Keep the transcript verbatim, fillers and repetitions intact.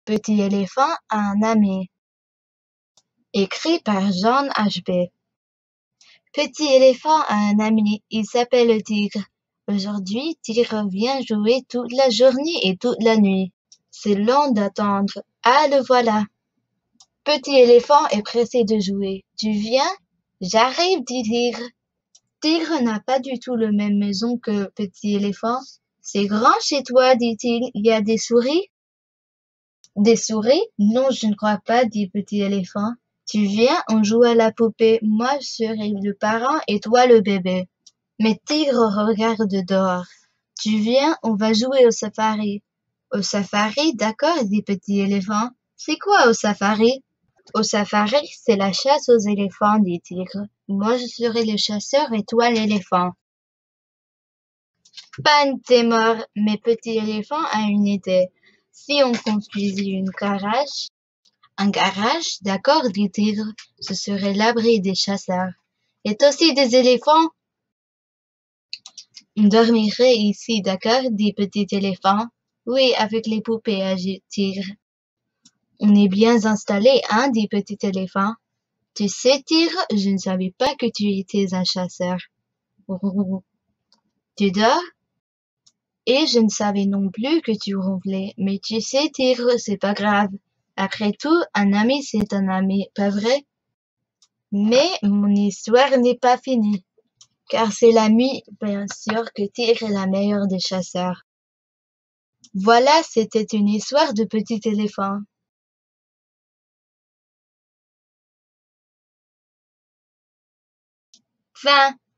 Petit éléphant a un ami. Écrit par John H B Petit éléphant a un ami, il s'appelle Tigre. Aujourd'hui, Tigre vient jouer toute la journée et toute la nuit. C'est long d'attendre. Ah, le voilà. Petit éléphant est pressé de jouer. Tu viens? J'arrive, dit Tigre. Tigre n'a pas du tout la même maison que Petit éléphant. C'est grand chez toi, dit-il. Il y a des souris? Des souris? Non, je ne crois pas, dit Petit éléphant. Tu viens, on joue à la poupée. Moi, je serai le parent et toi le bébé. Mais Tigre regarde dehors. Tu viens, on va jouer au safari. Au safari, d'accord, dit Petit éléphant. C'est quoi au safari? Au safari, c'est la chasse aux éléphants, dit Tigre. Moi, je serai le chasseur et toi l'éléphant. Pan, t'es mort, mais Petit éléphant a une idée. Si on construisait une garage, un garage, d'accord, dit Tigre, ce serait l'abri des chasseurs. Et aussi des éléphants? On dormirait ici, d'accord, dit Petit éléphant. Oui, avec les poupées, agit Tigre. On est bien installé, hein, dit Petit éléphant. Tu sais, Tigre, je ne savais pas que tu étais un chasseur. Tu dors? Et je ne savais non plus que tu ronflais. Mais tu sais, Tigre, c'est pas grave. Après tout, un ami, c'est un ami, pas vrai? Mais mon histoire n'est pas finie. Car c'est l'ami, bien sûr, que Tigre est la meilleure des chasseurs. Voilà, c'était une histoire de petit éléphant. Fin.